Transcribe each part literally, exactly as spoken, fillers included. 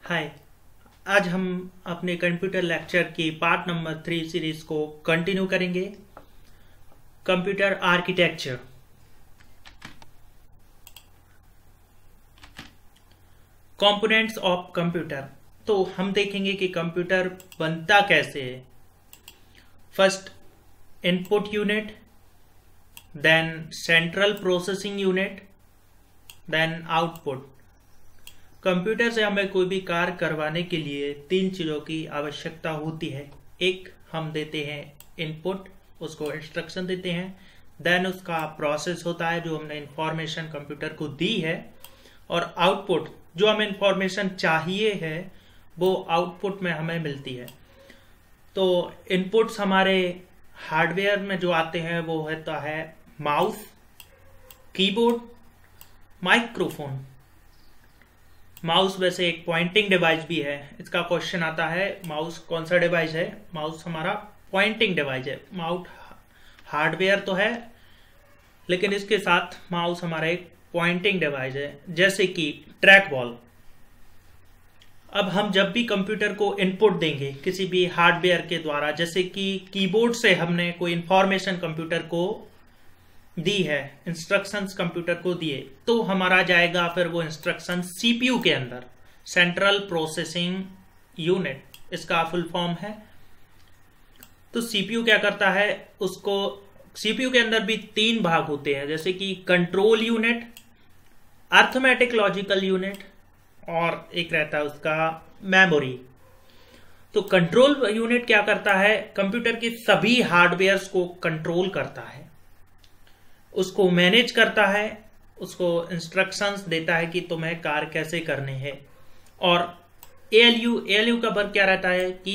हाय। आज हम अपने कंप्यूटर लेक्चर की पार्ट नंबर थ्री सीरीज को कंटिन्यू करेंगे। Computer architecture. Components of computer. तो हम देखेंगे कि कंप्यूटर बनता कैसे है। First input unit, then central processing unit, then output. Computer से हमें कोई भी कार्य करवाने के लिए तीन चीज़ों की आवश्यकता होती है। एक, हम देते हैं इनपुट, उसको इंस्ट्रक्शन देते हैं। देन उसका प्रोसेस होता है जो हमने इंफॉर्मेशन कंप्यूटर को दी है, और आउटपुट जो हमें इंफॉर्मेशन चाहिए है वो आउटपुट में हमें मिलती है। तो इनपुट्स हमारे हार्डवेयर में जो आते हैं वो होता है माउस, कीबोर्ड, माइक्रोफोन। माउस वैसे एक पॉइंटिंग डिवाइस भी है। इसका क्वेश्चन आता है माउस कौन सा डिवाइस है। माउस हमारा पॉइंटिंग डिवाइस है। माउस हार्डवेयर तो है लेकिन इसके साथ माउस हमारा एक पॉइंटिंग डिवाइस है, जैसे कि ट्रैक बॉल। अब हम जब भी कंप्यूटर को इनपुट देंगे किसी भी हार्डवेयर के द्वारा, जैसे कि कीबोर्ड से हमने कोई इंफॉर्मेशन कंप्यूटर को दी है, इंस्ट्रक्शंस कंप्यूटर को दिए, तो हमारा जाएगा फिर वो इंस्ट्रक्शन सीपीयू के अंदर, सेंट्रल प्रोसेसिंग यूनिट इसका फुल फॉर्म है। तो सीपीयू क्या करता है, उसको सीपीयू के अंदर भी तीन भाग होते हैं, जैसे कि control unit, arithmetic logical unit, और एक रहता है उसका मेमोरी। तो कंट्रोल यूनिट क्या करता है, कंप्यूटर के सभी हार्डवेयर्स को कंट्रोल करता है, उसको मैनेज करता है, उसको इंस्ट्रक्शंस देता है कि तुम्हें कार्य कैसे करने हैं। और एएलयू एएलयू का वर्क क्या रहता है कि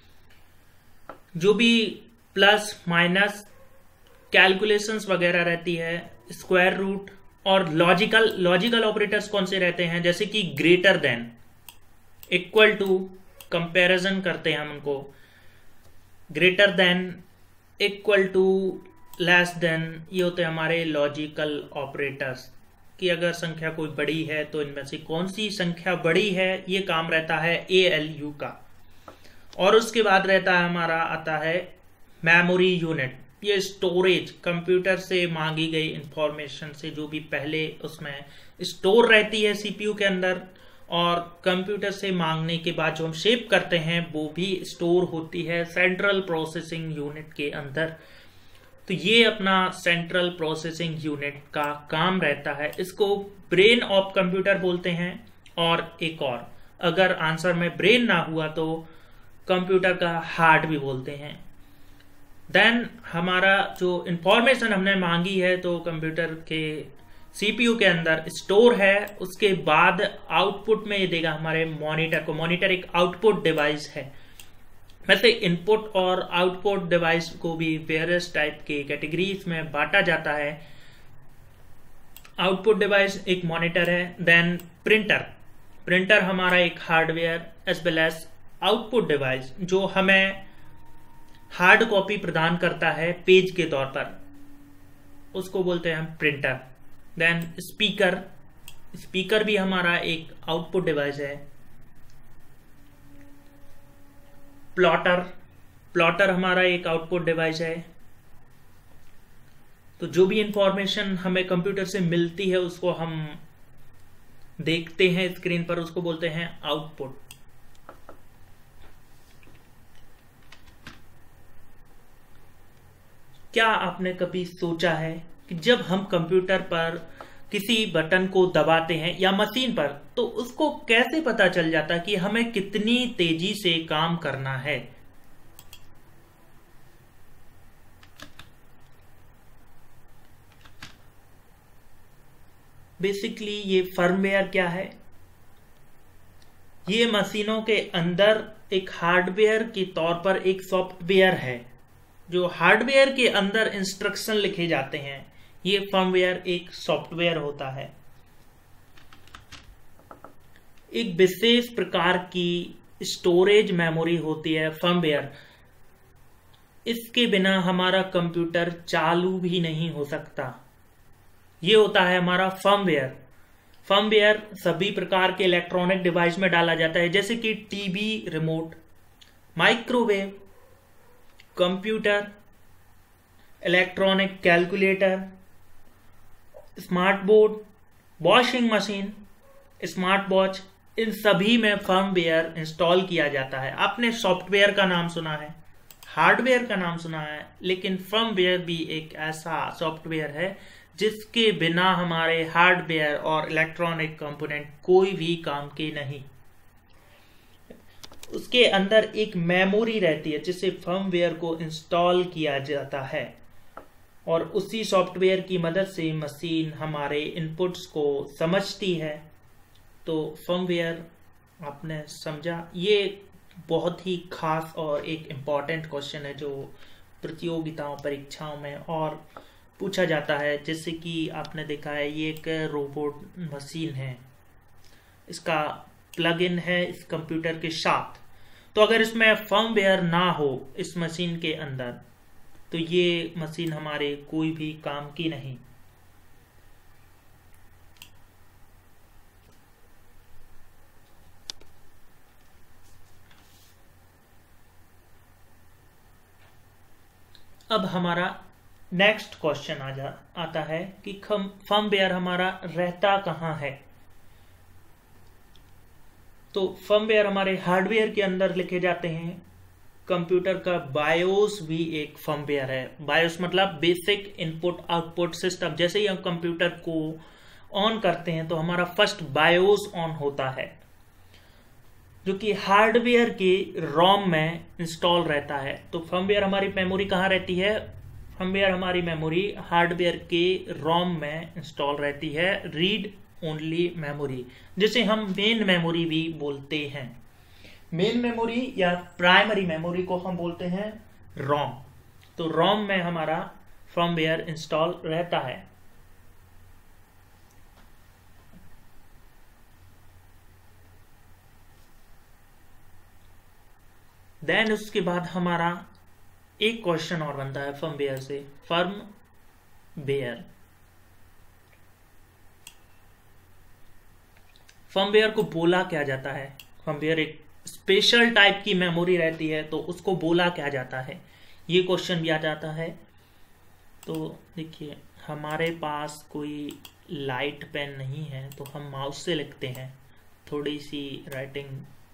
जो भी प्लस माइनस कैलकुलेशंस वगैरह रहती है, स्क्वायर रूट और लॉजिकल लॉजिकल ऑपरेटर्स कौन से रहते हैं, जैसे कि greater than, equal to, comparison करते हैं हम उनको, greater than, equal to, less than, ये होते हैं हमारे लॉजिकल ऑपरेटर्स कि अगर संख्या कोई बड़ी है तो इनमें से कौन सी संख्या बड़ी है, ये काम रहता है एएलयू का। और उसके बाद रहता है हमारा आता है मेमोरी यूनिट। ये स्टोरेज, कंप्यूटर से मांगी गई इंफॉर्मेशन से जो भी पहले उसमें स्टोर रहती है सीपीयू के अंदर, और कंप्यूटर से मांगने के बाद जो हम शेप करते हैं वो भी स्टोर होती है सेंट्रल प्रोसेसिंग यूनिट के अंदर। तो ये अपना सेंट्रल प्रोसेसिंग यूनिट का काम रहता है। इसको ब्रेन ऑफ कंप्यूटर बोलते हैं। और एक और, अगर आंसर में ब्रेन ना हुआ तो कंप्यूटर का हार्ट भी बोलते हैं। देन हमारा जो इंफॉर्मेशन हमने मांगी है तो कंप्यूटर के सीपीयू के अंदर स्टोर है, उसके बाद आउटपुट में ये देगा हमारे मॉनिटर को। मॉनिटर एक आउटपुट डिवाइस है। वैसे इनपुट और आउटपुट डिवाइस को भी वेरियस टाइप के कैटेगरीज में बांटा जाता है। आउटपुट डिवाइस एक मॉनिटर है। देन प्रिंटर प्रिंटर हमारा एक hardware as well as output device जो हमें हार्ड कॉपी प्रदान करता है पेज के तौर पर, उसको बोलते हैं हम प्रिंटर। देन स्पीकर स्पीकर भी हमारा एक आउटपुट डिवाइस है। प्लॉटर प्लॉटर हमारा एक आउटपुट डिवाइस है। तो जो भी इंफॉर्मेशन हमें कंप्यूटर से मिलती है उसको हम देखते हैं स्क्रीन पर, उसको बोलते हैं आउटपुट। क्या आपने कभी सोचा है कि जब हम कंप्यूटर पर किसी बटन को दबाते हैं या मशीन पर, तो उसको कैसे पता चल जाता है कि हमें कितनी तेजी से काम करना है? बेसिकली ये फर्मवेयर क्या है, ये मशीनों के अंदर एक हार्डवेयर के तौर पर एक सॉफ्टवेयर है। जो हार्डवेयर के अंदर इंस्ट्रक्शन लिखे जाते हैं, ये फर्मवेयर एक सॉफ्टवेयर होता है। एक विशेष प्रकार की स्टोरेज मेमोरी होती है फर्मवेयर। इसके बिना हमारा कंप्यूटर चालू भी नहीं हो सकता। ये होता है हमारा फर्मवेयर। फर्मवेयर सभी प्रकार के इलेक्ट्रॉनिक डिवाइस में डाला जाता है, जैसे कि TV remote, microwave, computer, electronic calculator, smart board, washing machine, smart watch, इन सभी में फर्मवेयर इंस्टॉल किया जाता है। आपने सॉफ्टवेयर का नाम सुना है, हार्डवेयर का नाम सुना है, लेकिन फर्मवेयर भी एक ऐसा सॉफ्टवेयर है जिसके बिना हमारे हार्डवेयर और इलेक्ट्रॉनिक कंपोनेंट कोई भी काम के नहीं। उसके अंदर एक मेमोरी रहती है जिसे फर्मवेयर को इंस्टॉल किया जाता है और उसी सॉफ्टवेयर की मदद से मशीन हमारे इनपुट्स को समझती है। तो फर्मवेयर आपने समझा, ये बहुत ही खास और एक इम्पॉर्टेंट क्वेश्चन है जो प्रतियोगिताओं परीक्षाओं में और पूछा जाता है। जैसे कि आपने देखा है ये एक रोबोट मशीन है, इसका प्लग इन है इस कंप्यूटर के साथ। तो अगर इसमें फर्मवेयर ना हो इस मशीन के अंदर तो ये मशीन हमारे कोई भी काम की नहीं। अब हमारा नेक्स्ट क्वेश्चन आ जा आता है कि फर्मवेयर हमारा रहता कहाँ है। तो फर्मवेयर हमारे हार्डवेयर के अंदर लिखे जाते हैं। कंप्यूटर का बायोस भी एक फर्मवेयर है। बायोस मतलब बेसिक इनपुट आउटपुट सिस्टम। जैसे ही हम कंप्यूटर को ऑन करते हैं तो हमारा फर्स्ट बायोस ऑन होता है, जो कि हार्डवेयर के रोम में इंस्टॉल रहता है। तो फर्मवेयर हमारी मेमोरी कहाँ रहती है? फर्मवेयर हमारी मेमोरी हार्डवेयर के रोम में इंस्टॉल रहती है, रीड ओनली मेमोरी, जिसे हम मेन मेमोरी भी बोलते हैं। मेन मेमोरी या प्राइमरी मेमोरी को हम बोलते हैं रोम। तो रोम में हमारा फर्मवेयर इंस्टॉल रहता है। देन उसके बाद हमारा एक क्वेश्चन और बनता है फर्मवेयर से, फर्मवेयर। फर्मवेयर को बोला क्या जाता है? फर्मवेयर एक स्पेशल टाइप की मेमोरी रहती है, तो उसको बोला क्या जाता है, ये क्वेश्चन भी आ जाता है। तो देखिए, हमारे पास कोई लाइट पेन नहीं है तो हम माउस से लिखते हैं, थोड़ी सी राइटिंग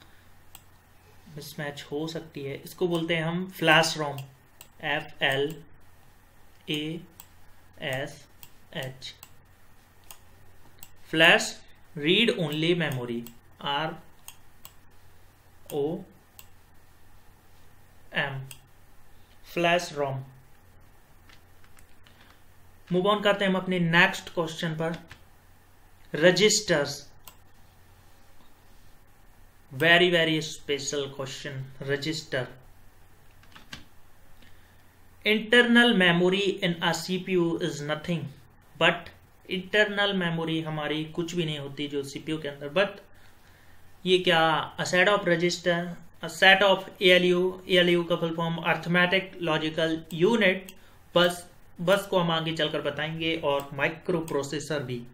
मिसमैच हो सकती है। इसको बोलते हैं हम flash ROM, F L A S H. Flash read only memory, R O M, flash ROM. Move on करते हैं हम अपने नेक्स्ट क्वेश्चन पर, registers. Very very special question, register. Internal memory in a CPU is nothing but, internal memory हमारी कुछ भी नहीं होती जो सीपीयू के अंदर, बट ये क्या, a set of register, a set of ALU, ALU का full form arithmetic logical unit. Bus bus को हम आगे चलकर बताएंगे, और माइक्रो प्रोसेसर भी।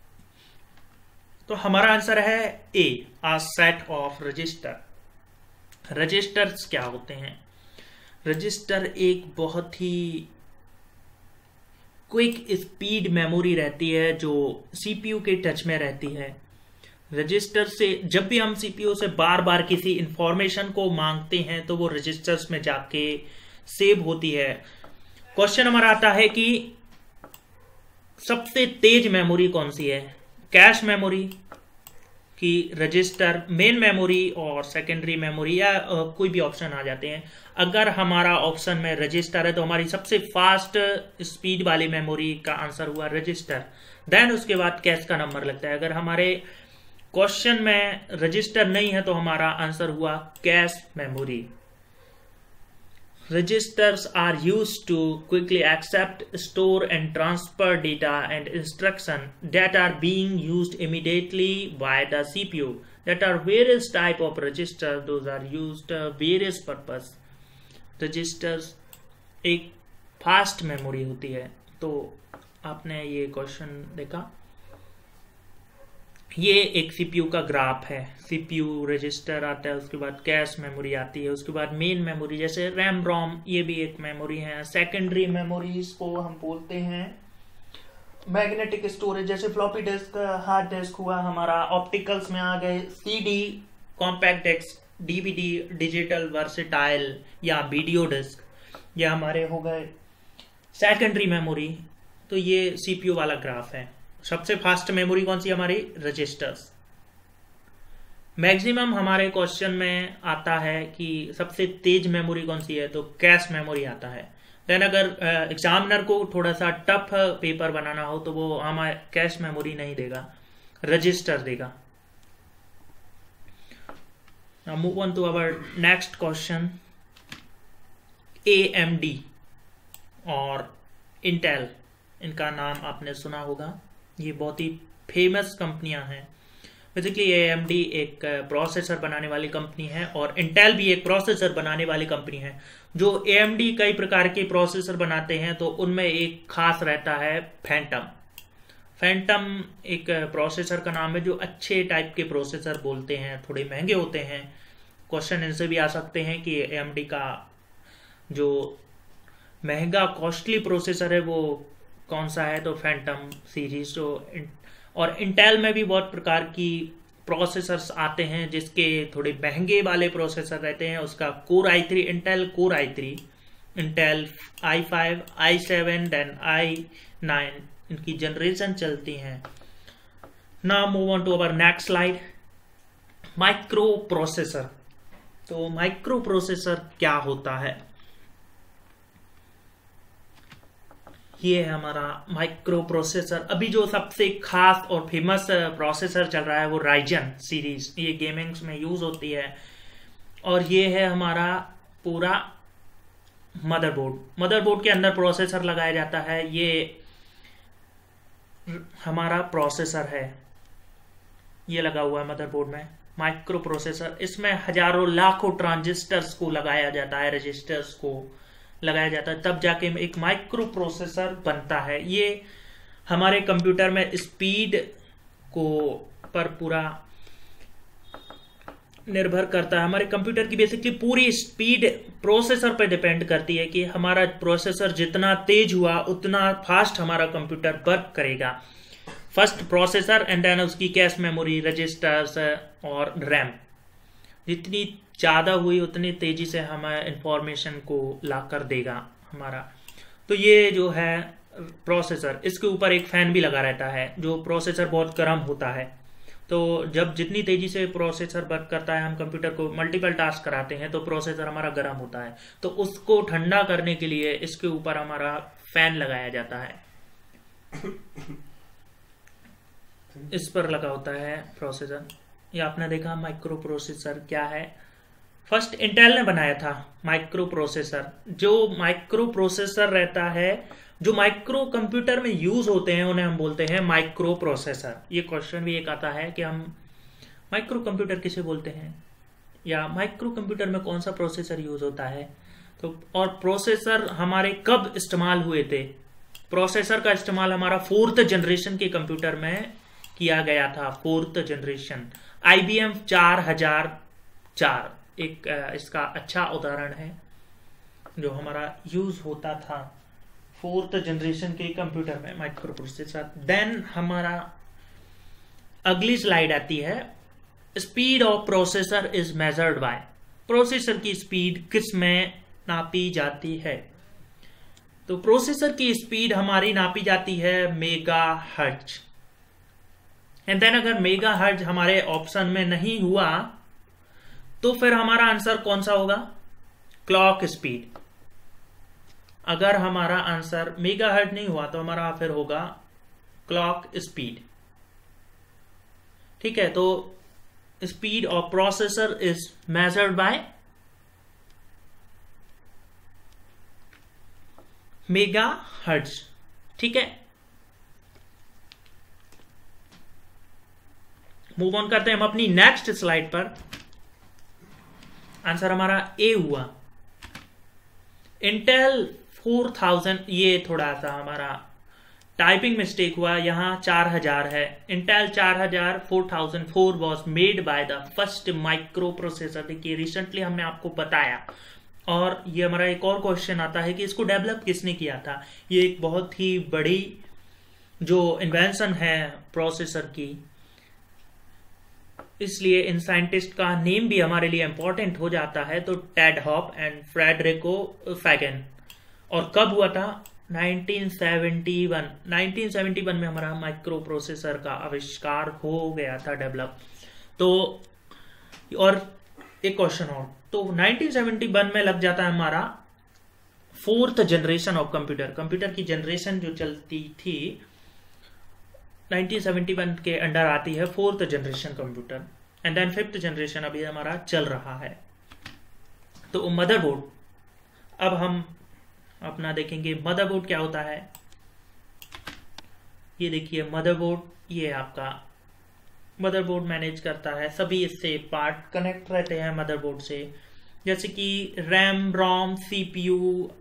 तो हमारा आंसर है A, a set of register. Registers क्या होते हैं? रजिस्टर एक बहुत ही क्विक स्पीड मेमोरी रहती है जो सीपीयू के टच में रहती है। रजिस्टर से जब भी हम सीपीयू से बार बार किसी इंफॉर्मेशन को मांगते हैं तो वो रजिस्टर्स में जाके सेव होती है। क्वेश्चन हमारा आता है कि सबसे तेज मेमोरी कौन सी है? कैश मेमोरी की रजिस्टर, मेन मेमोरी और सेकेंडरी मेमोरी, या कोई भी ऑप्शन आ जाते हैं। अगर हमारा ऑप्शन में रजिस्टर है तो हमारी सबसे फास्ट स्पीड वाली मेमोरी का आंसर हुआ रजिस्टर। देन उसके बाद कैश का नंबर लगता है। अगर हमारे क्वेश्चन में रजिस्टर नहीं है तो हमारा आंसर हुआ cache memory. Registers are used to quickly accept, store and transfer data and instruction that are being used immediately by the C P U. That are various type of register, those are used uh, various purpose. Registers एक fast memory होती है। तो आपने ये question देखा, ये एक CPU का ग्राफ है। सीपीयू रजिस्टर आता है, उसके बाद कैश मेमोरी आती है, उसके बाद मेन मेमोरी जैसे रैम रोम, ये भी एक मेमोरी है। सेकेंडरी मेमोरीज को हम बोलते हैं मैग्नेटिक स्टोरेज, जैसे फ्लॉपी डिस्क, हार्ड डिस्क हुआ हमारा। ऑप्टिकल्स में आ गए CD, compact disc, DVD, digital versatile या वीडियो डिस्क, ये हमारे हो गए सेकेंडरी मेमोरी। तो ये सीपीयू वाला ग्राफ है। सबसे फास्ट मेमोरी कौन सी हमारी? रजिस्टर्स। मैक्सिमम हमारे क्वेश्चन में आता है कि सबसे तेज मेमोरी कौन सी है, तो कैश मेमोरी आता है। देन अगर एग्जामिनर को थोड़ा सा टफ पेपर बनाना हो तो वो हमारे कैश मेमोरी नहीं देगा, रजिस्टर देगा। Now move on to our next question. A M D और Intel, इनका नाम आपने सुना होगा। ये बहुत ही फेमस कंपनियां हैं। बेसिकली A M D एक प्रोसेसर बनाने वाली कंपनी है और Intel भी एक प्रोसेसर बनाने वाली कंपनी है। जो A M D कई प्रकार के प्रोसेसर बनाते हैं तो उनमें एक खास रहता है फैंटम। फैंटम एक प्रोसेसर का नाम है जो अच्छे टाइप के प्रोसेसर बोलते हैं, थोड़े महंगे होते हैं। क्वेश्चन इनसे भी आ सकते हैं कि A M D का जो महंगा कॉस्टली प्रोसेसर है वो कौन सा है, तो फैंटम सीरीज। तो और इंटेल में भी बहुत प्रकार की प्रोसेसर्स आते हैं जिसके थोड़े महंगे वाले प्रोसेसर रहते हैं। उसका core I three, Intel core I three, Intel I five, I seven, then I nine, इनकी जनरेशन चलती हैं। Now move on to our next slide, micro processor. तो माइक्रो प्रोसेसर क्या होता है? ये है हमारा माइक्रो प्रोसेसर। अभी जो सबसे खास और फेमस प्रोसेसर चल रहा है वो राइजन सीरीज, ये गेमिंग्स में यूज होती है। और ये है हमारा पूरा मदरबोर्ड। मदरबोर्ड के अंदर प्रोसेसर लगाया जाता है। ये हमारा प्रोसेसर है, ये लगा हुआ है मदरबोर्ड में, माइक्रो प्रोसेसर। इसमें हजारों लाखों ट्रांजिस्टर्स को लगाया जाता है, रजिस्टर्स को लगाया जाता है, तब जाके एक माइक्रो प्रोसेसर बनता है। ये हमारे कंप्यूटर में स्पीड को पर पूरा निर्भर करता है। हमारे कंप्यूटर की बेसिकली पूरी स्पीड प्रोसेसर पर डिपेंड करती है कि हमारा प्रोसेसर जितना तेज हुआ उतना फास्ट हमारा कंप्यूटर वर्क करेगा। फर्स्ट प्रोसेसर एंड देन उसकी कैश मेमोरी, रजिस्टर्स और रैम जितनी ज़्यादा हुई उतनी तेजी से हमें इंफॉर्मेशन को ला कर देगा हमारा। तो ये जो है प्रोसेसर, इसके ऊपर एक फैन भी लगा रहता है। जो प्रोसेसर बहुत गर्म होता है, तो जब जितनी तेजी से प्रोसेसर वर्क करता है, हम कंप्यूटर को मल्टीपल टास्क कराते हैं तो प्रोसेसर हमारा गर्म होता है। तो उसको ठंडा करने के लिए इसके ऊपर हमारा फैन लगाया जाता है, इस पर लगा होता है प्रोसेसर। ये आपने देखा माइक्रो प्रोसेसर क्या है। फर्स्ट इंटेल ने बनाया था माइक्रो प्रोसेसर। जो माइक्रो प्रोसेसर रहता है, जो माइक्रो कंप्यूटर में यूज होते हैं, उन्हें हम बोलते हैं माइक्रो प्रोसेसर। ये क्वेश्चन भी एक आता है कि हम माइक्रो कंप्यूटर किसे बोलते हैं, या माइक्रो कंप्यूटर में कौन सा प्रोसेसर यूज होता है। तो और प्रोसेसर हमारे कब इस्तेमाल हुए थे? प्रोसेसर का इस्तेमाल हमारा फोर्थ जनरेशन के कंप्यूटर में किया गया था। Fourth generation I B M चार हजार चार एक इसका अच्छा उदाहरण है जो हमारा यूज होता था फोर्थ जनरेशन के कंप्यूटर में, माइक्रो प्रोसेसर। देन हमारा अगली स्लाइड आती है, speed of processor is measured by. Processor की स्पीड किस में नापी जाती है? तो प्रोसेसर की स्पीड हमारी नापी जाती है मेगा हर्ट्ज। एंड देन अगर मेगा हर्ट्ज हमारे ऑप्शन में नहीं हुआ तो फिर हमारा आंसर कौन सा होगा? Clock speed. अगर हमारा आंसर मेगा हर्ट्ज नहीं हुआ तो हमारा फिर होगा क्लॉक स्पीड। ठीक है, तो speed of processor is measured by mega hertz. ठीक है, मूव ऑन करते हैं हम अपनी नेक्स्ट स्लाइड पर। आंसर हमारा ए हुआ। इंटेल फोर थाउजेंड, ये थोड़ा सा हमारा टाइपिंग मिस्टेक हुआ, यहाँ चार हजार है। इंटेल चार हजार four thousand four was made by the first micro processor. देखिए रिसेंटली हमने आपको बताया। और ये हमारा एक और क्वेश्चन आता है कि इसको डेवलप किसने किया था। ये एक बहुत ही बड़ी जो इन्वेंशन है प्रोसेसर की, इसलिए इन साइंटिस्ट का नेम भी हमारे लिए इंपॉर्टेंट हो जाता है। तो Ted Hoff and Federico Faggin. और कब हुआ था? Nineteen seventy one. Nineteen seventy one में हमारा माइक्रो प्रोसेसर का आविष्कार हो गया था, डेवलप। तो और एक क्वेश्चन और, तो नाइनटीन सेवेंटी वन में लग जाता है हमारा fourth generation of computer. Computer की जनरेशन जो चलती थी नाइनटीन सेवेंटी वन के अंडर आती है fourth generation computer. And then fifth generation अभी हमारा चल रहा है। तो मदरबोर्ड, अब हम अपना देखेंगे मदरबोर्ड क्या होता है। ये देखिए मदरबोर्ड, ये आपका मदरबोर्ड मैनेज करता है सभी, इससे पार्ट कनेक्ट रहते हैं मदरबोर्ड से, जैसे कि RAM, ROM, CPU,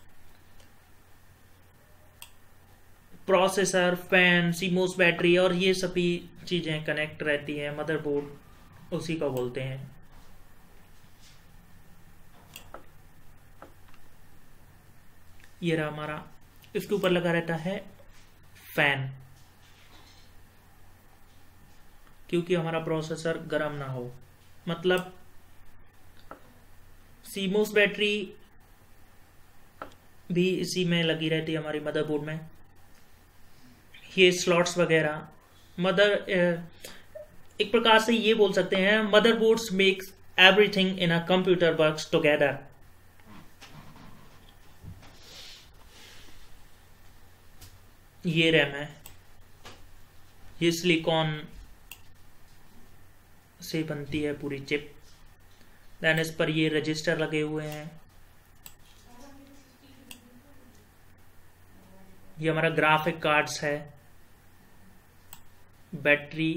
processor, fan, CMOS battery, और ये सभी चीजें कनेक्ट रहती हैं मदरबोर्ड, उसी को बोलते हैं। ये रहा हमारा, इसके ऊपर लगा रहता है फैन, क्योंकि हमारा प्रोसेसर गर्म ना हो। मतलब सीमोस बैटरी भी इसी में लगी रहती है हमारी मदरबोर्ड में। ये स्लॉट्स वगैरह, मदर एक प्रकार से ये बोल सकते हैं motherboards makes everything in a computer works together. ये रैम है, ये सिलिकॉन से बनती है पूरी चिप। देन इस पर ये रजिस्टर लगे हुए हैं। ये हमारा ग्राफिक कार्ड्स है, battery,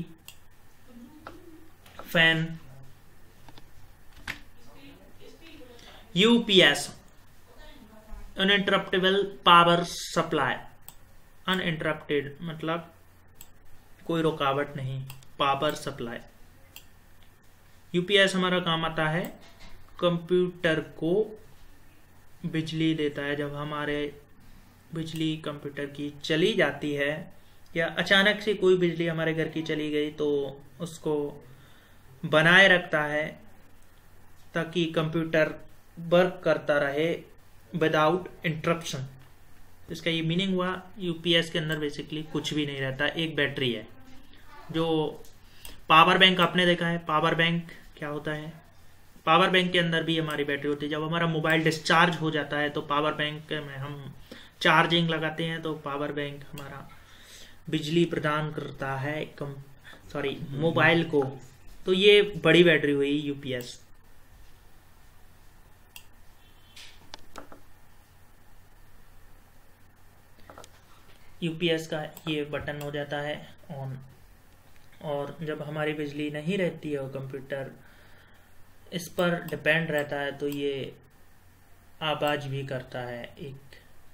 fan, UPS uninterruptible power supply. Uninterrupted मतलब कोई रुकावट नहीं, पावर सप्लाई। यूपीएस हमारा काम आता है कंप्यूटर को बिजली देता है। जब हमारे बिजली कंप्यूटर की चली जाती है या अचानक से कोई बिजली हमारे घर की चली गई तो उसको बनाए रखता है ताकि कंप्यूटर वर्क करता रहे विदाउट इंटरप्शन। इसका ये मीनिंग हुआ, यूपीएस के अंदर बेसिकली कुछ भी नहीं रहता, एक बैटरी है। जो पावर बैंक आपने देखा है, पावर बैंक क्या होता है? पावर बैंक के अंदर भी हमारी बैटरी होती है। जब हमारा मोबाइल डिस्चार्ज हो जाता है तो पावर बैंक में हम चार्जिंग लगाते हैं, तो पावर बैंक हमारा बिजली प्रदान करता है कम सॉरी मोबाइल को। तो ये बड़ी बैटरी हुई यूपीएस। यूपीएस का ये बटन हो जाता है ऑन, और जब हमारी बिजली नहीं रहती है और कंप्यूटर इस पर डिपेंड रहता है तो ये आवाज भी करता है एक।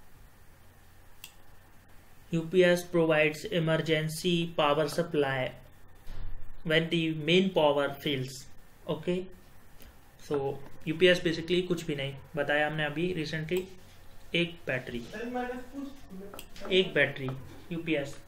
UPS provides emergency power supply when the main power fails. Okay, so UPS basically कुछ भी नहीं बताया हमने अभी रिसेंटली। एक बैटरी, एक battery UPS.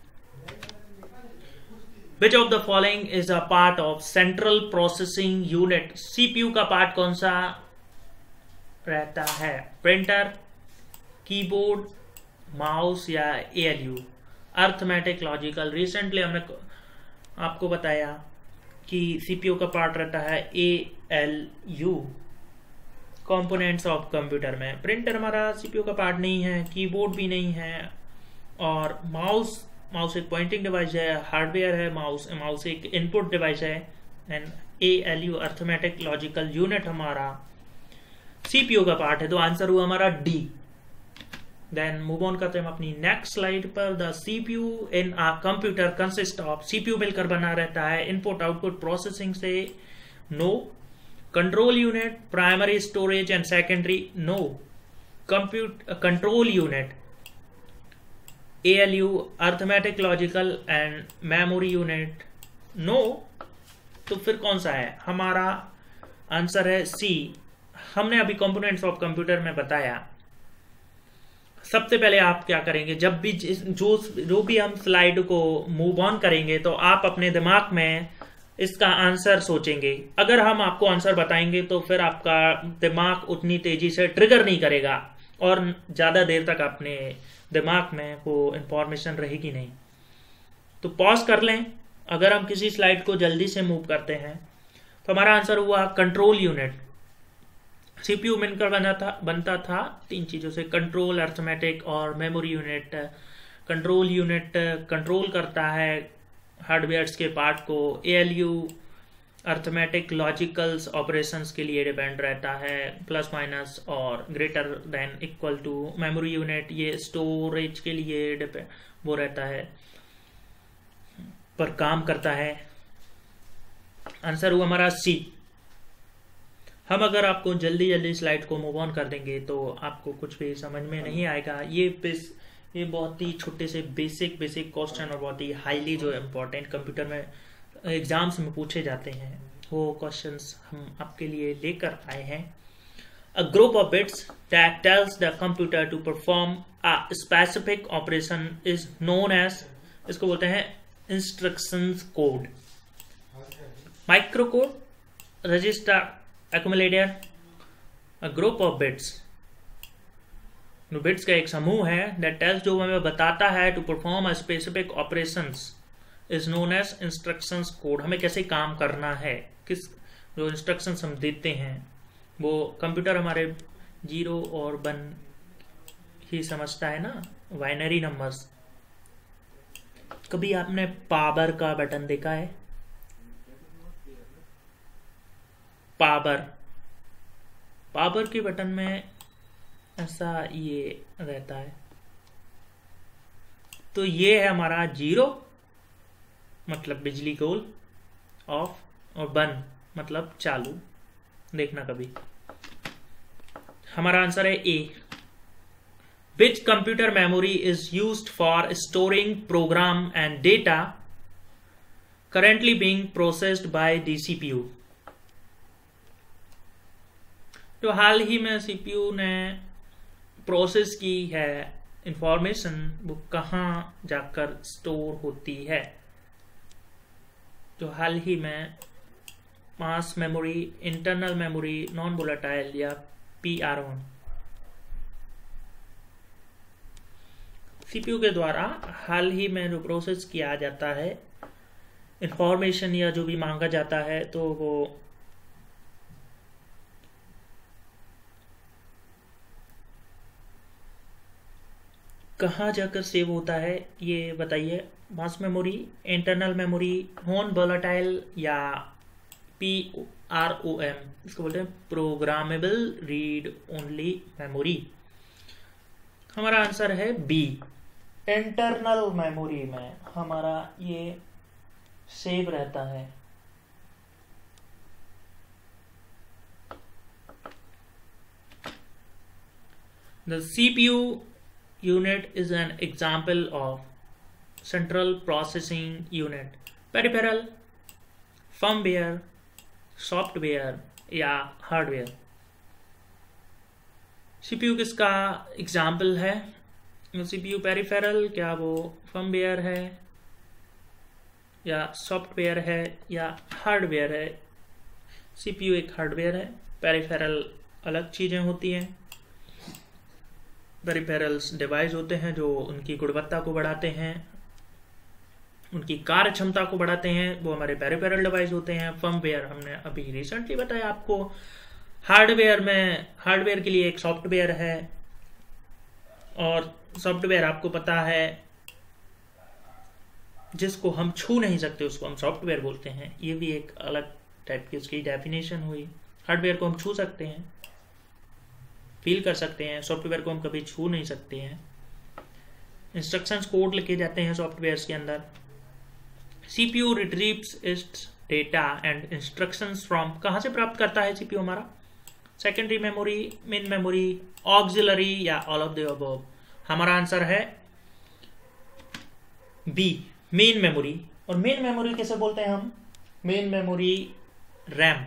Which of the following is a part of central processing unit? CPU का पार्ट कौन सा रहता है? प्रिंटर, कीबोर्ड, माउस या एएलयू? Arithmetic logical. रिसेंटली हमने आपको बताया कि सीपीयू का पार्ट रहता है एएलयू, कंपोनेंट्स ऑफ कंप्यूटर में। प्रिंटर हमारा सीपीयू का पार्ट नहीं है, कीबोर्ड भी नहीं है, और माउस माउस एक पॉइंटिंग डिवाइस है, हार्डवेयर है। माउस माउस एक इनपुट डिवाइस है। And ALU arithmetic logical unit हमारा सीपीयू का पार्ट है। तो आंसर हुआ हमारा डी। देन मूव ऑन करते हैं हम अपनी नेक्स्ट स्लाइड पर। The CPU in a computer consist of, CPU मिलकर बना रहता है इनपुट आउटपुट प्रोसेसिंग से, no. Control unit, primary storage and secondary, no. Compute control unit A L U arithmetic logical and memory unit no, तो फिर कौन सा है? हमारा आंसर है सी। हमने अभी कंपोनेंट्स ऑफ कंप्यूटर में बताया। सबसे पहले आप क्या करेंगे, जब भी जो जो भी हम स्लाइड को मूव ऑन करेंगे तो आप अपने दिमाग में इसका आंसर सोचेंगे। अगर हम आपको आंसर बताएंगे तो फिर आपका दिमाग उतनी तेजी से ट्रिगर नहीं करेगा और ज्यादा देर तक अपने दिमाग में वो इंफॉर्मेशन रहेगी नहीं। तो पॉज कर लें। अगर हम किसी स्लाइड को जल्दी से मूव करते हैं तो हमारा आंसर हुआ कंट्रोल यूनिट। सीपीयू मिलकर बना था बनता था तीन चीजों से, कंट्रोल, अर्थमेटिक और memory unit. Control unit control करता है हार्डवेयर्स के पार्ट को। एएलयू अर्थमेटिक लॉजिकल्स ऑपरेशंस के लिए डिपेंड रहता है, प्लस माइनस और greater than equal to. Memory unit ये स्टोरेज के लिए डिपेंड वो रहता है, पर काम करता है। आंसर हुआ हमारा सी। हम अगर आपको जल्दी जल्दी स्लाइड को मूव ऑन कर देंगे तो आपको कुछ भी समझ में नहीं आएगा। ये बेस ये बहुत ही छोटे से बेसिक बेसिक क्वेश्चन और बहुत ही हाईली जो इम्पोर्टेंट कंप्यूटर में एग्जाम्स में पूछे जाते हैं वो क्वेश्चंस हम आपके लिए लेकर आए हैं। A group of bits that tells the computer to perform a specific operation is known as, इसको बोलते हैं instructions code. Micro code, register, accumulator, a group of bits, bits का एक समूह है दैट टेल्स, जो हमें बताता है to perform a specific operations is known as instructions code. हमें कैसे काम करना है, किस जो इंस्ट्रक्शंस हम देते हैं वो कंप्यूटर हमारे जीरो और वन ही समझता है ना, बाइनरी नंबर्स। कभी आपने पावर का बटन देखा है? पावर पावर के बटन में ऐसा ये रहता है, तो ये है हमारा जीरो मतलब बिजली गोल ऑफ, और वन मतलब चालू। देखना कभी। हमारा आंसर है A. Which computer memory is used for storing program and data currently being processed by the CPU. जो हाल ही में सीपीयू ने प्रोसेस की है इंफॉर्मेशन, वो कहाँ जाकर स्टोर होती है? जो हाल ही में mass memory, internal memory, non volatile या पी आर वन सीपीयू के द्वारा हाल ही में जो प्रोसेस किया जाता है इंफॉर्मेशन या जो भी मांगा जाता है, तो वो कहाँ जाकर सेव होता है ये बताइए। Mass memory, internal memory, non volatile या पी आर ओ एम, इसको बोलते हैं प्रोग्रामेबल रीड ओनली मेमोरी। हमारा आंसर है बी। इंटरनल मेमोरी में हमारा ये सेव रहता है। The CPU unit is an example of central processing unit, peripheral, firmware, software या हार्डवेयर। सीपीयू किसका एग्जाम्पल है? सीपीयू पेरिफेरल, क्या वो फर्मवेयर है या सॉफ्टवेयर है या हार्डवेयर है? सीपीयू एक हार्डवेयर है, पेरिफेरल अलग चीजें होती हैं। पेरिफेरल्स डिवाइस होते हैं जो उनकी गुणवत्ता को बढ़ाते हैं, उनकी कार्य क्षमता को बढ़ाते हैं, वो हमारे पेरिफेरल डिवाइस होते हैं। फर्मवेयर हमने अभी रिसेंटली बताया आपको। हार्डवेयर में हार्डवेयर के लिए एक सॉफ्टवेयर है, और सॉफ्टवेयर आपको पता है जिसको हम छू नहीं सकते उसको हम सॉफ्टवेयर बोलते हैं। ये भी एक अलग टाइप की उसकी डेफिनेशन हुई। हार्डवेयर को हम छू सकते हैं, फील कर सकते हैं, सॉफ्टवेयर को हम कभी छू नहीं सकते हैं। इंस्ट्रक्शंस कोड लिखे जाते हैं सॉफ्टवेयर के अंदर। CPU retrieves its data and instructions from, कहां से प्राप्त करता है सीपीयू हमारा? Secondary memory, main memory, auxiliary या ऑल ऑफ द अबव। हमारा आंसर है बी मेन मेमोरी, और मेन मेमोरी कैसे बोलते हैं हम? मेन मेमोरी रैम,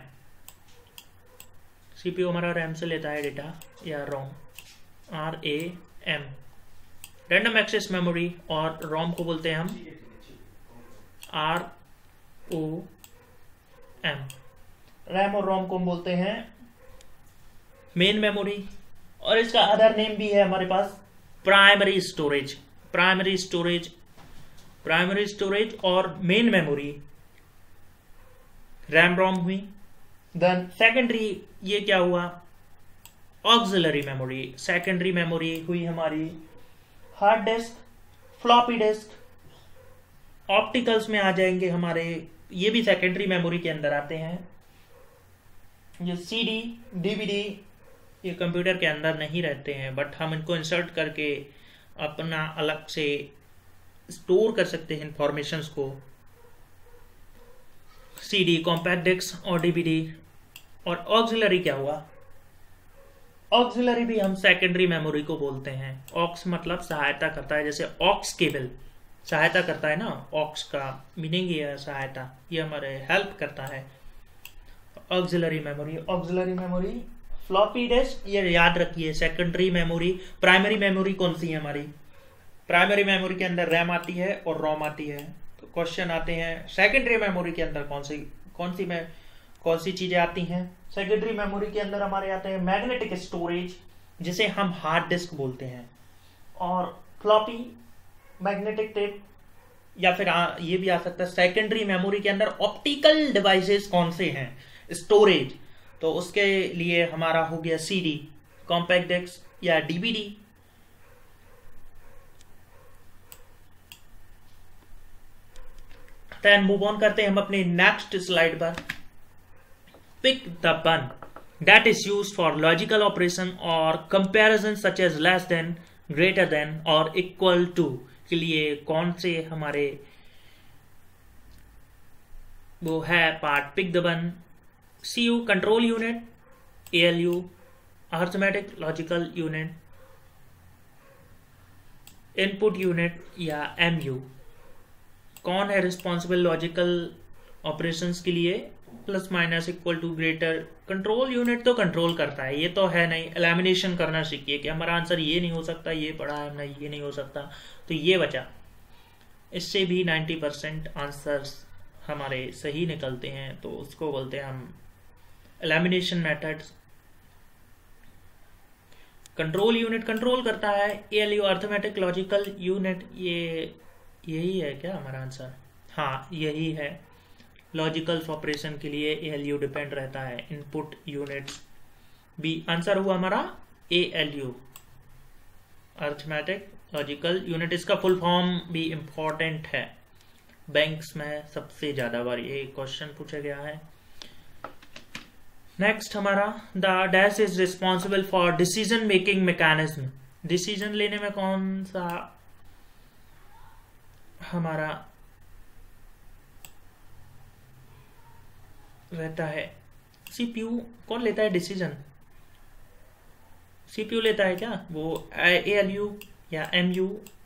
सीपीयू हमारा रैम से लेता है डेटा, या ROM, R A M, random access memory, और रोम को बोलते हैं हम आर ओ एम। रैम और रोम को हम बोलते हैं मेन मेमोरी, और इसका अदर नेम भी है हमारे पास primary storage. Primary storage primary storage और मेन मेमोरी रैम रोम हुई। देन सेकेंडरी ये क्या हुआ? Auxiliary memory. सेकेंडरी मेमोरी हुई हमारी hard disk, floppy disk, opticals में आ जाएंगे हमारे, ये भी सेकेंडरी मेमोरी के अंदर आते हैं। ये सीडी, डीवीडी ये कंप्यूटर के अंदर नहीं रहते हैं, बट हम इनको इंसर्ट करके अपना अलग से स्टोर कर सकते हैं इंफॉर्मेशंस को। सीडी, कॉम्पैक्ट डिस्क और डीवीडी। और ऑक्सिलरी क्या हुआ? ऑक्सिलरी भी हम सेकेंडरी मेमोरी को बोलते हैं। ऑक्स मतलब सहायता करता है, जैसे ऑक्स केबल सहायता करता है ना, ऑक्स का मीनिंग ये है सहायता, ये हमारे हेल्प करता है। Auxiliary memory auxiliary memory floppy disk, ये याद रखिए सेकेंडरी मेमोरी। प्राइमरी मेमोरी कौन सी है हमारी? प्राइमरी मेमोरी के अंदर रैम आती है और रोम आती है। तो क्वेश्चन आते हैं सेकेंडरी मेमोरी के अंदर कौन सी कौन सी में कौन सी चीजें आती हैं? सेकेंडरी मेमोरी के अंदर हमारे आते हैं मैग्नेटिक स्टोरेज, जिसे हम हार्ड डिस्क बोलते हैं, और फ्लॉपी, मैग्नेटिक टेप, या फिर आ, ये भी आ सकता है सेकेंडरी मेमोरी के अंदर ऑप्टिकल डिवाइसेस कौन से हैं स्टोरेज, तो उसके लिए हमारा हो गया सीडी, कॉम्पैक्ट डिस्क या डीवीडी। देन मूव ऑन करते हैं हम अपने नेक्स्ट स्लाइड पर। Pick the one that is used for logical operation और comparison such as less than, greater than और इक्वल टू के लिए कौन से हमारे वो है part? Pick the one, C U control unit, A L U arithmetic logical unit, input unit या एम यू। कौन है रिस्पॉन्सिबल लॉजिकल ऑपरेशंस के लिए? Plus minus equal to greater. Control unit तो कंट्रोल करता है, ये तो है नहीं। एलिमिनेशन करना सीखिए कि हमारा आंसर ये नहीं हो सकता, ये पढ़ा है नहीं, ये नहीं हो सकता, तो ये बचा। इससे भी नाइन्टी परसेंट आंसर्स हमारे सही निकलते हैं, तो उसको बोलते हैं हम elimination methods. Control unit control करता है, एएलयू अरिथमेटिक लॉजिकल यूनिट, ये यही है क्या हमारा आंसर? हाँ यही है। लॉजिकल ऑपरेशन के लिए एएलयू डिपेंड रहता है। इनपुट यूनिट्स भी आंसर हुआ हमारा एएलयू अरिथमेटिक लॉजिकल यूनिट। इसका फुल फॉर्म भी इंपॉर्टेंट है, बैंक्स में सबसे ज्यादा बार ये क्वेश्चन पूछा गया है। नेक्स्ट हमारा the dash is responsible for decision making mechanism. Decision लेने में कौन सा हमारा रहता है? सीपीयू कौन लेता है डिसीजन? सीपीयू लेता है क्या? वो एएलयू या MU?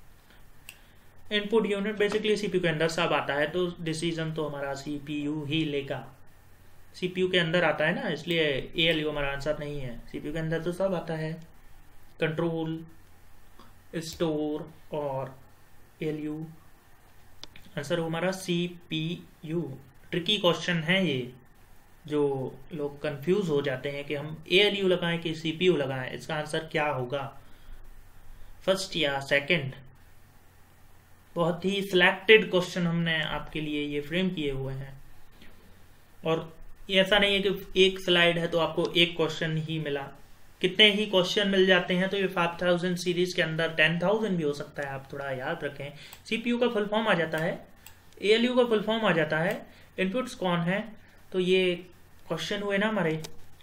Input unit basically CPU के अंदर सब आता है, तो डिसीजन तो हमारा सीपीयू ही लेगा। सीपीयू के अंदर आता है ना, इसलिए एएलयू हमारा आंसर नहीं है। सीपीयू के अंदर तो सब आता है, कंट्रोल, स्टोर और एएलयू। आंसर हमारा सीपीयू। ट्रिकी क्वेश्चन है ये, जो लोग कंफ्यूज हो जाते हैं कि हम एएलयू लगाएं कि सीपीयू लगाएं, इसका आंसर क्या होगा, फर्स्ट या सेकंड। बहुत ही सिलेक्टेड क्वेश्चन हमने आपके लिए ये फ्रेम किए हुए हैं, और ऐसा नहीं है कि एक स्लाइड है तो आपको एक क्वेश्चन ही मिला। कितने ही क्वेश्चन मिल जाते हैं, तो ये फाइव थाउजेंड सीरीज के अंदर टेन थाउजेंड भी हो सकता है, आप थोड़ा याद रखें। सीपीयू का फुल फॉर्म आ जाता है, एएलयू का फुल फॉर्म आ जाता है, इनपुट्स कौन है, तो ये क्वेश्चन हुए ना हमारे,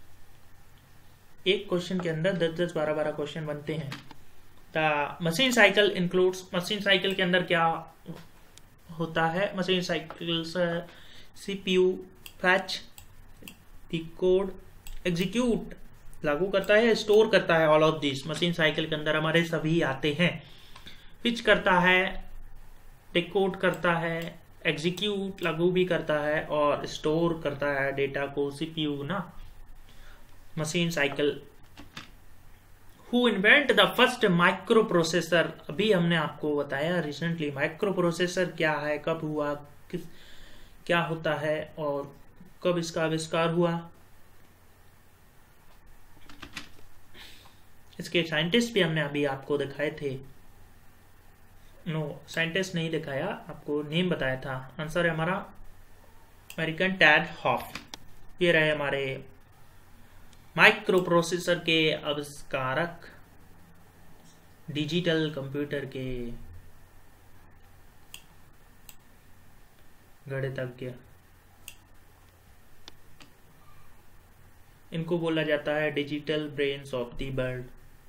एक क्वेश्चन के अंदर दस दस बारह बारह क्वेश्चन बनते हैं। The machine cycle includes, machine cycle के अंदर क्या होता है? Machine cycle CPU fetch, decode, execute लागू करता है, स्टोर करता है। All of this machine cycle के अंदर हमारे सभी आते हैं। विच करता है डिकोड करता है, एग्जीक्यूट लागू भी करता है और स्टोर करता है डेटा को सीपीयू ना, machine cycle. Who invent the first micro processor, अभी हमने आपको बताया रिसेंटली माइक्रो प्रोसेसर क्या है, कब हुआ, किस क्या होता है और कब इसका आविष्कार हुआ। इसके साइंटिस्ट भी हमने अभी आपको दिखाए थे। नो no, साइंटिस्ट नहीं दिखाया, आपको नेम बताया था। आंसर है हमारा अमेरिकन टैड हॉफ। ये रहे हमारे माइक्रो प्रोसेसर के आविष्कारक, डिजिटल कंप्यूटर के गणितज्ञ। इनको बोला जाता है digital brains of the world.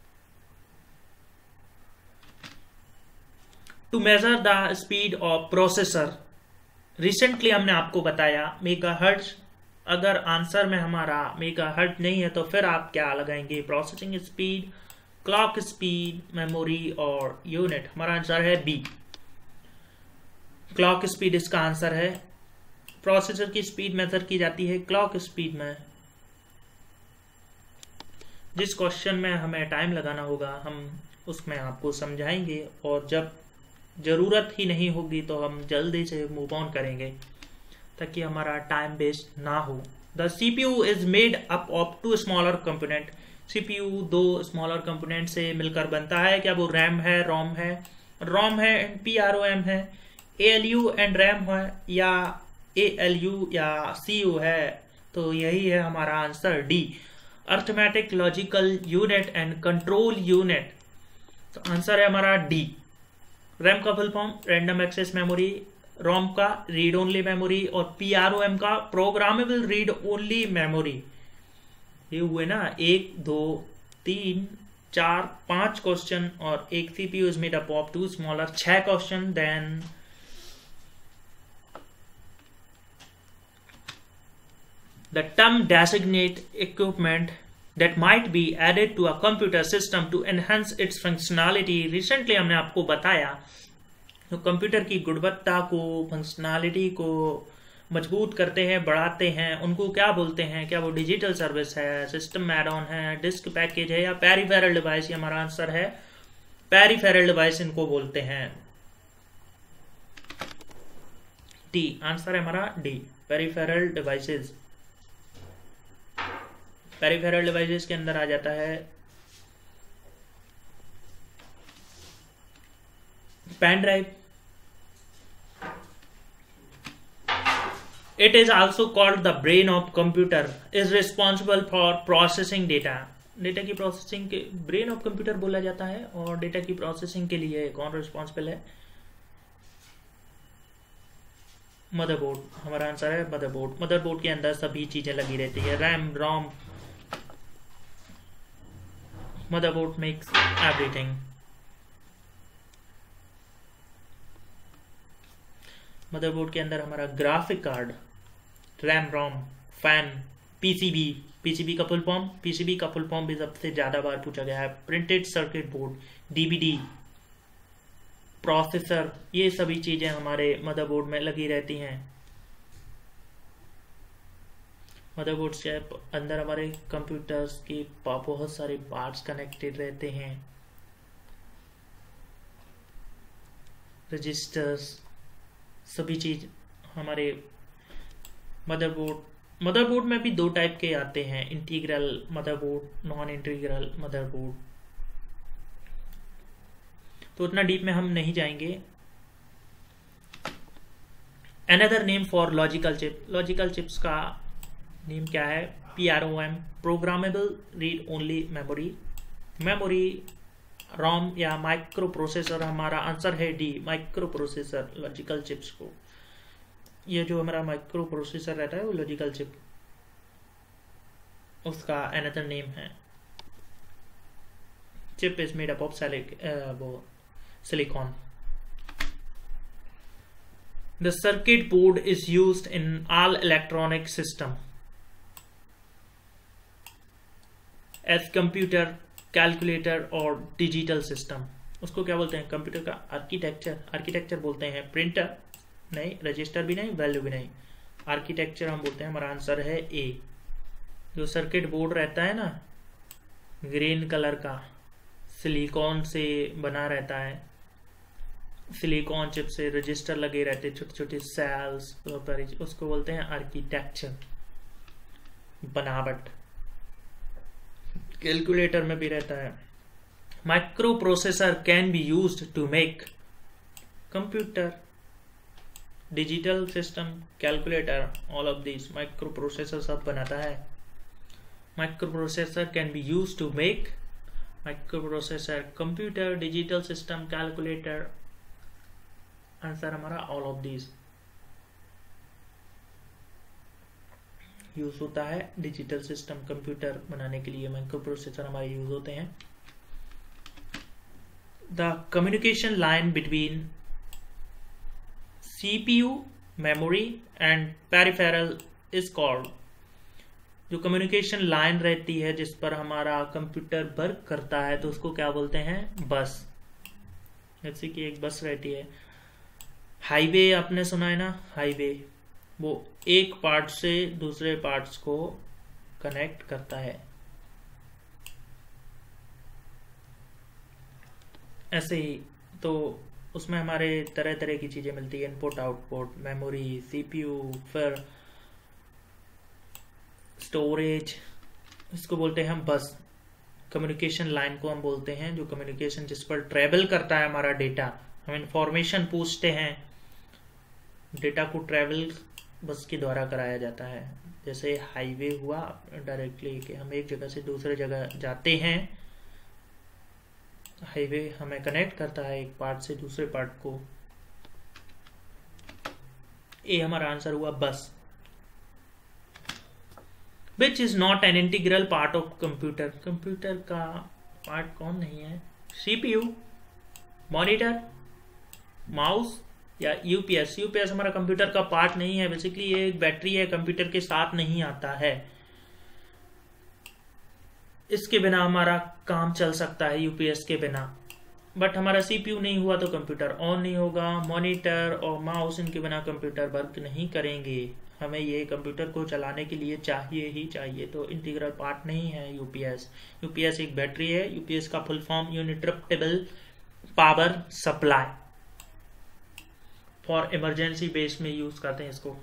To measure the speed of processor, recently हमने आपको बताया मेगाहर्ट्ज। अगर आंसर में हमारा मेगाहर्ट्ज नहीं है तो फिर आप क्या लगाएंगे, processing speed, clock speed, memory और यूनिट। हमारा आंसर है बी, क्लॉक स्पीड इसका आंसर है। प्रोसेसर की स्पीड मेजर की जाती है क्लॉक स्पीड में। जिस क्वेश्चन में हमें टाइम लगाना होगा हम उसमें आपको समझाएंगे, और जब जरूरत ही नहीं होगी तो हम जल्दी से मूव ऑन करेंगे ताकि हमारा टाइम वेस्ट ना हो। The CPU is made up of two smaller component, CPU दो स्मॉलर कंपोनेंट से मिलकर बनता है। क्या वो रैम है, रोम है, रोम है एंड पीआरओएम है, एएलयू एंड रैम है, या एएलयू या सीयू है? तो यही है हमारा answer D, arithmetic logical unit and control unit. तो आंसर है हमारा डी। रैम का full form random access memory, ROM का रीड ओनली मेमोरी और पीआरओएम का प्रोग्रामेबल रीड ओनली मेमोरी। ये हुए ना एक, दो, तीन, चार, पांच क्वेश्चन, और एक CPU is made up of two smaller, छह question. Then the term designate equipment that might be added to a computer system to enhance its functionality। Recently हमने आपको बताया तो कंप्यूटर की गुणवत्ता को, फंक्शनैलिटी को मजबूत करते हैं, बढ़ाते हैं, उनको क्या बोलते हैं? क्या वो डिजिटल सर्विस है, सिस्टम ऐड ऑन है, डिस्क पैकेज है, या पेरिफेरल डिवाइस? ये हमारा आंसर है पेरिफेरल डिवाइस इनको बोलते हैं। डी आंसर है हमारा D, peripheral devices. Peripheral devices के अंदर आ जाता है pen drive. It is also called the brain of computer, is responsible for processing data. Data की प्रोसेसिंग के ब्रेन ऑफ कंप्यूटर बोला जाता है। और डेटा की प्रोसेसिंग के लिए कौन रिस्पॉन्सिबल है? मदरबोर्ड। हमारा आंसर है मदरबोर्ड। मदरबोर्ड के अंदर सभी चीजें लगी रहती है, RAM, ROM. Motherboard makes everything. Motherboard के अंदर हमारा graphic card, RAM, ROM, fan, PCB. PCB का फुल फॉर्म, पीसीबी का फुल फॉर्म भी सबसे ज्यादा बार पूछा गया है, printed circuit board, DVD, processor. ये सभी चीजें हमारे मदरबोर्ड में लगी रहती हैं। मदरबोर्ड के अंदर हमारे कंप्यूटर्स के बहुत सारे पार्ट्स कनेक्टेड रहते हैं, रजिस्टर्स, सभी चीज हमारे मदरबोर्ड। मदरबोर्ड में भी दो टाइप के आते हैं, integral motherboard, non integral motherboard. तो उतना डीप में हम नहीं जाएंगे। Another name for logical chip, logical chips का नेम क्या है? PROM, programmable read only memory. Memory, ROM या माइक्रो प्रोसेसर। हमारा आंसर है D, micro processor. Logical chips को, ये जो हमारा माइक्रो प्रोसेसर रहता है वो लॉजिकल चिप, उसका अनदर नेम है। Chip is made up of वो silicon. The circuit board is used in all electronic system as computer, calculator और डिजिटल सिस्टम। उसको क्या बोलते हैं? कंप्यूटर का आर्किटेक्चर। आर्किटेक्चर बोलते हैं प्रिंटर नहीं, रजिस्टर भी नहीं, वैल्यू भी नहीं, आर्किटेक्चर हम बोलते हैं। हमारा आंसर है ए। जो सर्किट बोर्ड रहता है ना ग्रीन कलर का, सिलिकॉन से बना रहता है, सिलिकॉन चिप से रजिस्टर लगे रहते हैं, छोटे छोटे सेल्स, उसको बोलते हैं आर्किटेक्चर, बनावट। कैलकुलेटर में भी रहता है। Micro processor can be used to make computer, digital system, calculator, all of this micro processor सब बनाता है। Micro processor can be used to make micro processor, computer, digital system, calculator. Answer हमारा all of this use होता है। Digital system, computer बनाने के लिए micro processor हमारे यूज होते हैं। The communication line between CPU, memory and peripheral is called. जो कम्युनिकेशन लाइन रहती है जिस पर हमारा कंप्यूटर वर्क करता है तो उसको क्या बोलते हैं? बस। जैसे कि एक बस रहती है, हाईवे आपने सुना है ना, हाईवे, वो एक पार्ट से दूसरे पार्ट्स को कनेक्ट करता है। ऐसे ही तो उसमें हमारे तरह तरह की चीजें मिलती है, इनपुट आउटपुट, मेमोरी, सीपीयू, फिर स्टोरेज, इसको बोलते हैं हम बस। कम्युनिकेशन लाइन को हम बोलते हैं जो कम्युनिकेशन जिस पर ट्रेवल करता है हमारा डेटा, हम इंफॉर्मेशन पूछते हैं, डेटा को ट्रेवल बस के द्वारा कराया जाता है। जैसे हाईवे हुआ डायरेक्टली कि हम एक जगह से दूसरे जगह जाते हैं, हाईवे हमें कनेक्ट करता है एक पार्ट से दूसरे पार्ट को। ये हमारा आंसर हुआ बस। Which is not an integral part of computer. Computer का पार्ट कौन नहीं है? सीपीयू, मॉनिटर, माउस या यूपीएस। यूपीएस हमारा कंप्यूटर का पार्ट नहीं है, बेसिकली ये एक बैटरी है, कंप्यूटर के साथ नहीं आता है। इसके बिना हमारा काम चल सकता है यूपीएस के बिना, बट हमारा सीपीयू नहीं हुआ तो कंप्यूटर ऑन नहीं होगा। मॉनिटर और माउस इनके बिना कंप्यूटर वर्क नहीं करेंगे। हमें ये कंप्यूटर को चलाने के लिए चाहिए ही चाहिए, तो इंटीग्रल पार्ट नहीं है यूपीएस। यूपीएस एक बैटरी है। यूपीएस का full form uninterruptible power supply, for emergency base में यूज करते हैं इसको।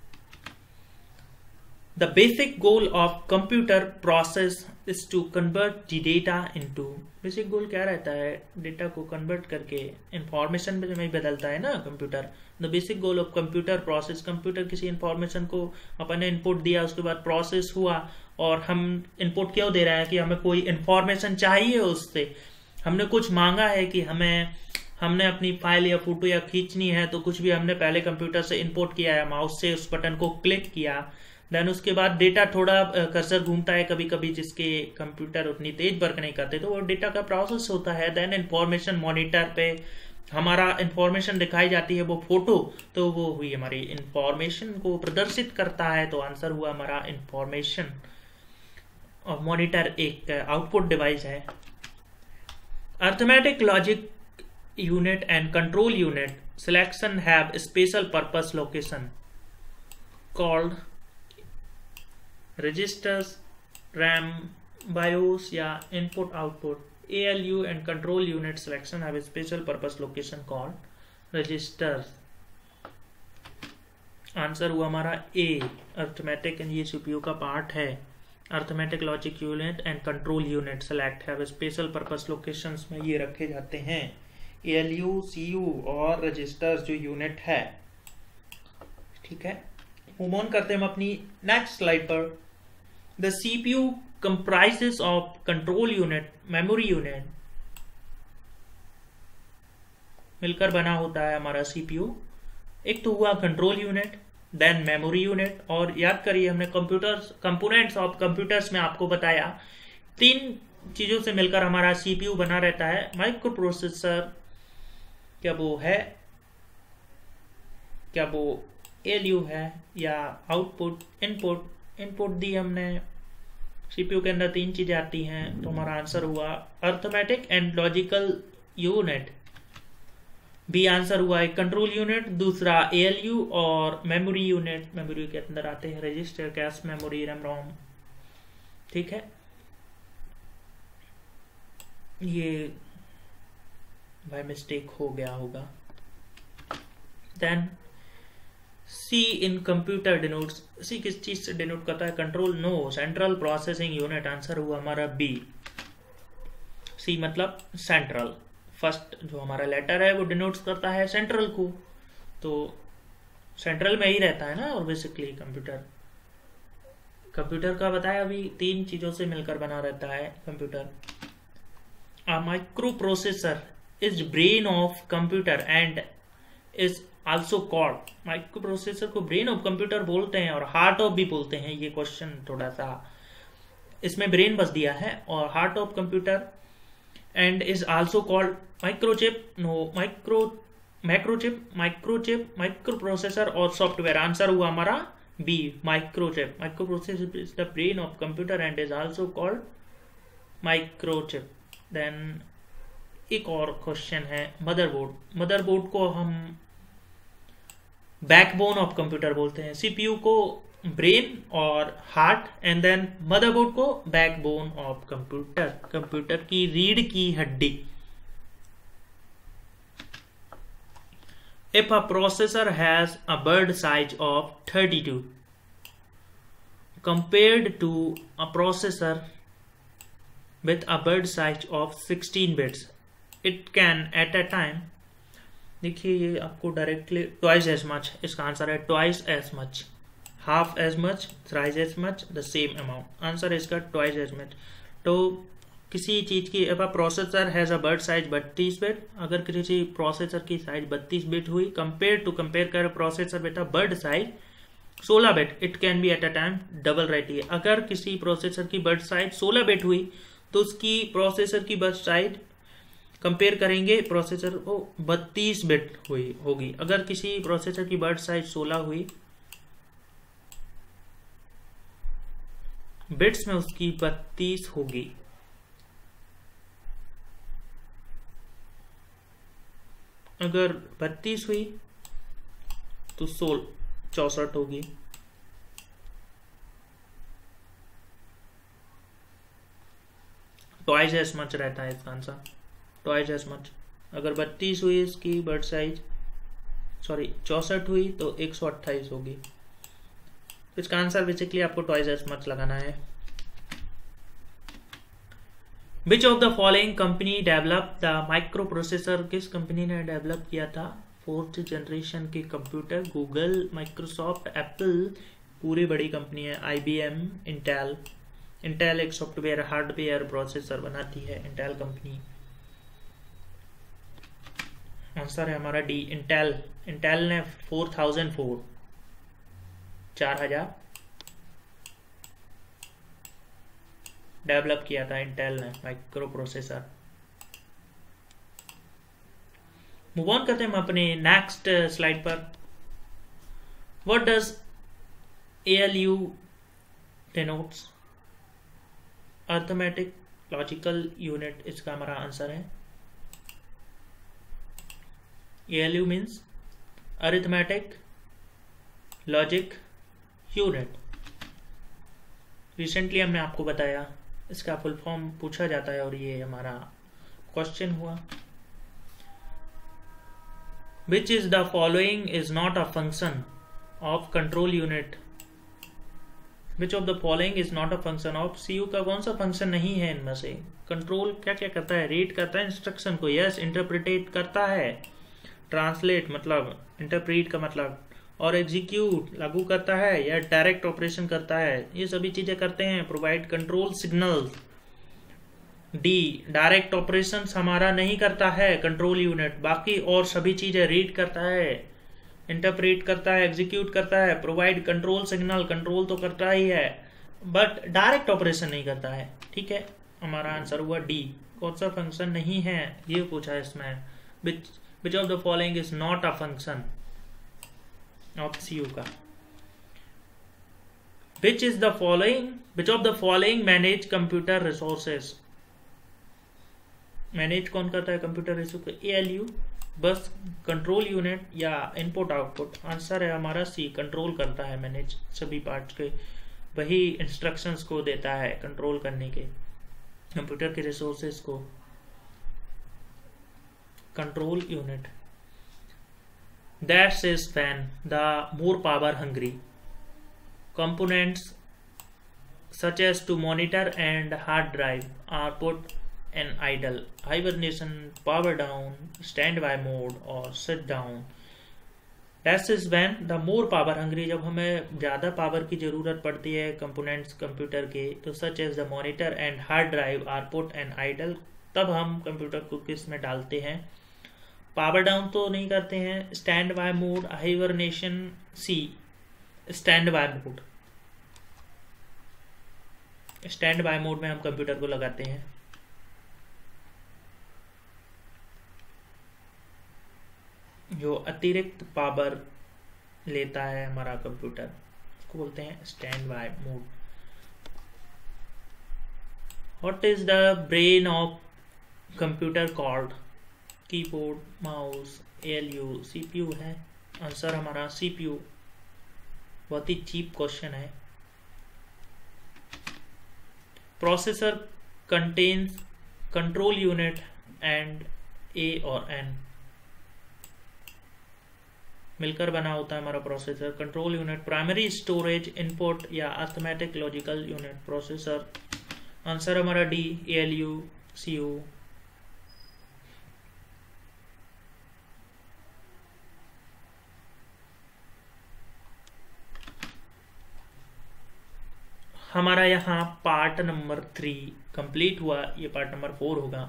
The basic goal of computer process is to convert the data into. Basic goal क्या रहता है? डेटा को कन्वर्ट करके इंफॉर्मेशन में बदलता है ना computer. The basic goal of computer process, computer किसी इंफॉर्मेशन को अपन ने इनपुट दिया, उसके बाद प्रोसेस हुआ, और हम इनपुट क्यों दे रहे हैं? कि हमें कोई इंफॉर्मेशन चाहिए उससे, हमने कुछ मांगा है कि हमें हमने अपनी फाइल या फोटो या खींचनी है, तो कुछ भी हमने पहले कंप्यूटर से इंपोर्ट किया है, माउस से उस बटन को क्लिक किया, देन उसके बाद डेटा थोड़ा कर्सर घूमता है कभी कभी, जिसके कंप्यूटर उतनी तेज वर्क नहीं करते, तो वो डेटा का प्रोसेस होता है। देन इंफॉर्मेशन मॉनिटर पे हमारा इंफॉर्मेशन दिखाई जाती है, वो फोटो, तो वो हुई हमारी इंफॉर्मेशन को प्रदर्शित करता है, तो आंसर हुआ हमारा इंफॉर्मेशन। और मॉनिटर एक आउटपुट डिवाइस है। Arithmetic logic unit and control unit selection have special purpose location called registers, RAM, BIOS या input output. A L U and control unit selection have a special purpose location called registers. Answer हुआ हमारा A, arithmetic, ये CPU का part है। Arithmetic logic unit and control unit select have special purpose locations में ये रखे जाते हैं। एएलयू, सीयू और रजिस्टर्स जो यूनिट है, ठीक है। मूव ऑन करते हैं हम अपनी नेक्स्ट स्लाइड पर। The CPU comprises of control unit, memory unit मिलकर बना होता है हमारा सीपीयू। एक तो हुआ control unit, then memory unit, और याद करिए हमने कंप्यूटर्स कंपोनेंट्स ऑफ कंप्यूटर्स में आपको बताया तीन चीजों से मिलकर हमारा सीपीयू बना रहता है। माइक्रो प्रोसेसर, क्या वो है, क्या वो एलयू है, या आउटपुट, इनपुट। इनपुट दी हमने, सीपीयू के अंदर तीन चीजें आती हैं, तो हमारा आंसर हुआ arithmetic and logical unit, B answer हुआ है कंट्रोल यूनिट, दूसरा एएलयू, और मेमोरी यूनिट, मेमोरी के अंदर आते हैं register, cache memory, RAM ROM. ठीक है, ये बाय मिस्टेक हो गया होगा। Then C in computer denotes, C किस चीज से डिनोट करता है? Control, no, central processing unit, answer हुआ हमारा बी। सी मतलब सेंट्रल, फर्स्ट जो हमारा लेटर है वो डिनोट्स करता है सेंट्रल को, तो सेंट्रल में ही रहता है ना। और बेसिकली कंप्यूटर कंप्यूटर का बताया अभी, तीन चीजों से मिलकर बना रहता है computer. A micro processor is brain of computer and is also called, micro processor को ब्रेन ऑफ कंप्यूटर बोलते हैं और हार्ट ऑफ भी बोलते हैं। ये क्वेश्चन थोड़ा सा इसमें ब्रेन बस दिया है, और heart of computer and is also called microchip, no, micro macrochip, microchip, micro processor और सॉफ्टवेयर, आंसर हुआ हमारा B, microchip. Micro processor is the brain of computer and is also called microchip. Then एक और question है motherboard. Motherboard को हम backbone of computer बोलते हैं, सीपीयू को ब्रेन और हार्ट, एंड देन मदरबोर्ड को बैकबोन ऑफ कंप्यूटर, कंप्यूटर की रीढ़ की हड्डी। If a processor has a word size of thirty two compared to a processor with a bird size of sixteen bits, it can at a time, देखिए ये आपको directly twice as much, इसका answer है twice as much, half as much, thrice as much, the same amount, answer है इसका twice as much. तो किसी चीज की अब processor has a word size बत्तीस बिट, अगर किसी प्रोसेसर की साइज बत्तीस बिट हुई, कंपेयर टू कंपेयर कर प्रोसेसर बेटा बर्ड साइज सोलह bit, it can be at a time double right है। अगर किसी प्रोसेसर की बर्ड साइज सोलह बिट हुई तो उसकी प्रोसेसर की बर्ड साइज कंपेयर करेंगे प्रोसेसर को बत्तीस बिट हुई होगी। अगर किसी प्रोसेसर की बर्ड साइज सोलह हुई, बिट्स में उसकी बत्तीस होगी। अगर बत्तीस हुई तो सोल चौसठ होगी। ट्वाइस एज मच रहता है इसका आंसर, ट्वाइस एज मच। अगर बत्तीस हुई इसकी बर्ड साइज, सॉरी चौसठ हुई तो एक सौ अट्ठाईस होगी। इसका आंसर बेसिकली आपको ट्वाइस एज मच लगाना है। Which of the following company develop the micro processor, किस कंपनी ने डेवलप किया था फोर्थ जनरेशन के कंप्यूटर? गूगल, माइक्रोसॉफ्ट, एप्पल, पूरी बड़ी कंपनी है, आईबीएम, इंटेल। इंटेल एक सॉफ्टवेयर हार्डवेयर प्रोसेसर बनाती है, इंटेल कंपनी। आंसर है हमारा डी, इंटेल। इंटेल ने फोर थाउजेंड फोर चार हजार डेवलप किया था इंटेल ने माइक्रो प्रोसेसर। मूव ऑन करते हैं हम अपने नेक्स्ट स्लाइड पर। What does ALU denotes? Arithmetic logical unit इसका हमारा आंसर है। ALU means arithmetic logic unit. Recently हमने आपको बताया इसका फुल फॉर्म पूछा जाता है और ये हमारा क्वेश्चन हुआ। Which is the following is not a function of control unit? Which of the following is not a function of C U का कौन सा फंक्शन नहीं है इनमें से? कंट्रोल क्या क्या करता है? रीड करता है इंस्ट्रक्शन को, यस। इंटरप्रिटेट करता है, ट्रांसलेट मतलब इंटरप्रीट का मतलब, और एग्जीक्यूट लागू करता है या डायरेक्ट ऑपरेशन करता है, ये सभी चीजें करते हैं। Provide control signal, D direct operation हमारा नहीं करता है कंट्रोल यूनिट, बाकी और सभी चीजें रीड करता है, इंटरप्रेट करता है, एग्जीक्यूट करता है। प्रोवाइड कंट्रोल सिग्नल, कंट्रोल तो करता ही है बट डायरेक्ट ऑपरेशन नहीं करता है। ठीक है, हमारा आंसर हुआ डी। कौन सा फंक्शन नहीं है ये पूछा है इसमें। Which of the following is not a function of C U का? Which is the following which of the following manage computer resources? Manage कौन करता है कंप्यूटर रिसोर्स को? A L U. Bus control unit या input output, answer है हमारा सी, control करता है मैनेज सभी पार्ट्स के, वही इंस्ट्रक्शंस को देता है कंट्रोल करने के कंप्यूटर के रिसोर्सेज को। Control unit. That is when the more power hungry components such as to monitor and hard drive are put in idle, hibernation, power down, standby mode or shut down. That is when the more power hungry, जब हमें ज़्यादा power की ज़रूरत पड़ती है components computer के, तो such as the monitor and hard drive are put in idle, तब हम कंप्यूटर को किस में डालते हैं? पावर डाउन तो नहीं करते हैं। Standby mode, hibernation, C standby mode, standby mode में हम कंप्यूटर को लगाते हैं। जो अतिरिक्त पावर लेता है हमारा कंप्यूटर, उसको बोलते हैं standby mode. What is the brain of computer called? Keyboard, mouse, A L U, C P U है। आंसर हमारा सी पी यू। बहुत ही चीप क्वेश्चन है। Processor contains control unit and A और N मिलकर बना होता है हमारा प्रोसेसर। Control unit primary storage input या arithmetic logical unit processor. Answer हमारा D, A L U, C U. हमारा यहाँ पार्ट नंबर थ्री कंप्लीट हुआ, ये पार्ट नंबर फोर होगा।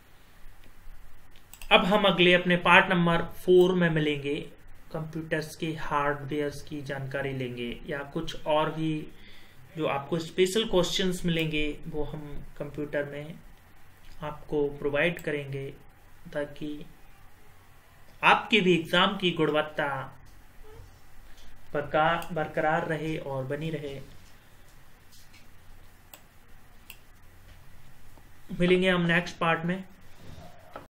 अब हम अगले अपने पार्ट नंबर फोर में मिलेंगे, कंप्यूटर्स के हार्डवेयर्स की जानकारी लेंगे, या कुछ और भी जो आपको स्पेशल क्वेश्चंस मिलेंगे वो हम कंप्यूटर में आपको प्रोवाइड करेंगे, ताकि आपकी भी एग्जाम की गुणवत्ता बरकरार रहे और बनी रहे। मिलेंगे हम नेक्स्ट पार्ट में।